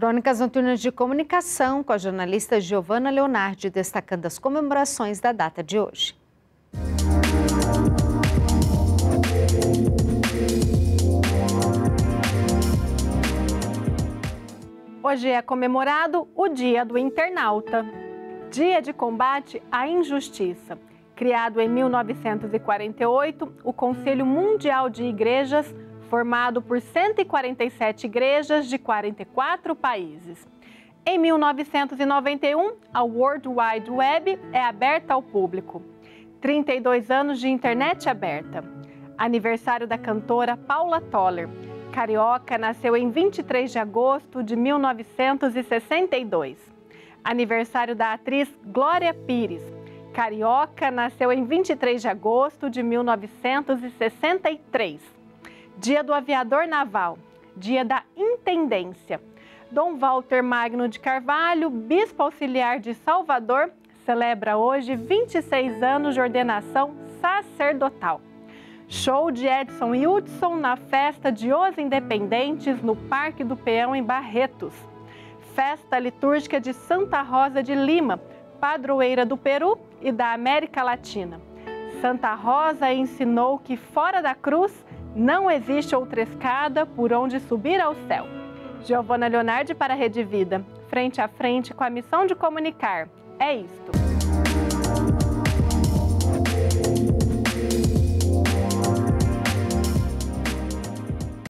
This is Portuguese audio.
Crônicas Noturnas de Comunicação com a jornalista Giovana Leonardi, destacando as comemorações da data de hoje. Hoje é comemorado o Dia do Internauta, Dia de Combate à Injustiça. Criado em 1948, o Conselho Mundial de Igrejas, formado por 147 igrejas de 44 países. Em 1991, a World Wide Web é aberta ao público. 32 anos de internet aberta. Aniversário da cantora Paula Toller. Carioca nasceu em 23 de agosto de 1962. Aniversário da atriz Glória Pires. Carioca nasceu em 23 de agosto de 1963. Dia do Aviador Naval, Dia da Intendência. Dom Walter Magno de Carvalho, Bispo Auxiliar de Salvador, celebra hoje 26 anos de ordenação sacerdotal. Show de Edson Hudson na festa de Os Independentes no Parque do Peão, em Barretos. Festa litúrgica de Santa Rosa de Lima, padroeira do Peru e da América Latina. Santa Rosa ensinou que fora da cruz não existe outra escada por onde subir ao céu. Giovana Leonardi para a Rede Vida, frente a frente com a missão de comunicar. É isto.